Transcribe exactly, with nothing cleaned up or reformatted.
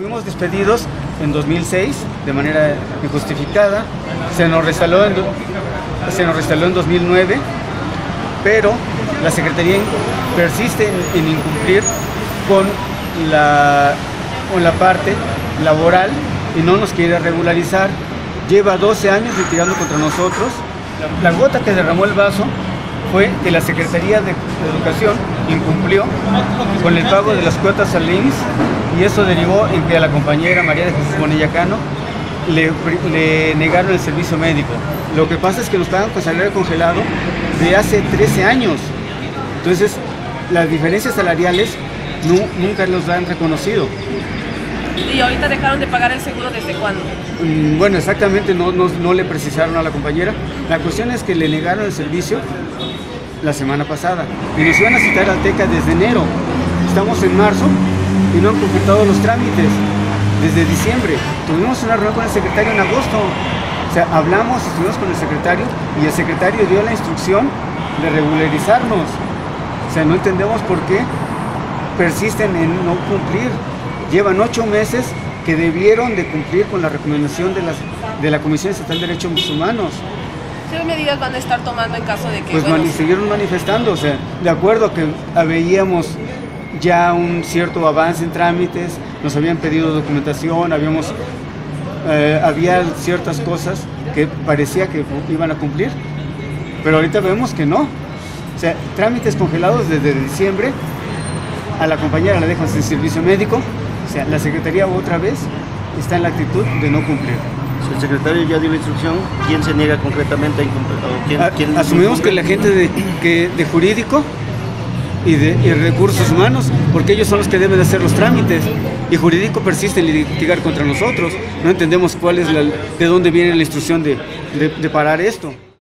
Fuimos despedidos en dos mil seis de manera injustificada, se nos reinstaló en, se nos reinstaló en dos mil nueve, pero la Secretaría persiste en, en incumplir con la, con la parte laboral y no nos quiere regularizar. Lleva doce años litigando contra nosotros. La gota que derramó el vaso fue que la Secretaría de Educación incumplió con el pago de las cuotas al I M S S y eso derivó en que a la compañera María de Jesús Bonilla Cano le, le negaron el servicio médico. Lo que pasa es que nos pagan con salario congelado de hace trece años. Entonces, las diferencias salariales no, nunca los han reconocido. ¿Y ahorita dejaron de pagar el seguro desde cuándo? Bueno, exactamente no, no, no le precisaron a la compañera. La cuestión es que le negaron el servicio la semana pasada y nos iban a citar a Teca desde enero. Estamos en marzo y no han completado los trámites desde diciembre. Tuvimos una reunión con el secretario en agosto. O sea, hablamos, estuvimos con el secretario y el secretario dio la instrucción de regularizarnos. O sea, no entendemos por qué persisten en no cumplir. Llevan ocho meses que debieron de cumplir con la recomendación de, las, de la Comisión Estatal de Derechos Humanos. ¿Qué medidas van a estar tomando en caso de que...? Pues bueno, mani siguieron manifestando, o sea, de acuerdo a que veíamos ya un cierto avance en trámites, nos habían pedido documentación, habíamos, eh, había ciertas cosas que parecía que iban a cumplir, pero ahorita vemos que no. O sea, trámites congelados desde diciembre, a la compañera la dejan sin servicio médico. O sea, la Secretaría otra vez está en la actitud de no cumplir. Si el secretario ya dio la instrucción, ¿quién se niega concretamente a incumplir? ¿Quién, a, quién asumimos que la gente de, que, de jurídico y de y recursos humanos, porque ellos son los que deben de hacer los trámites, y jurídico persiste en litigar contra nosotros. No entendemos cuál es la, de dónde viene la instrucción de, de, de parar esto.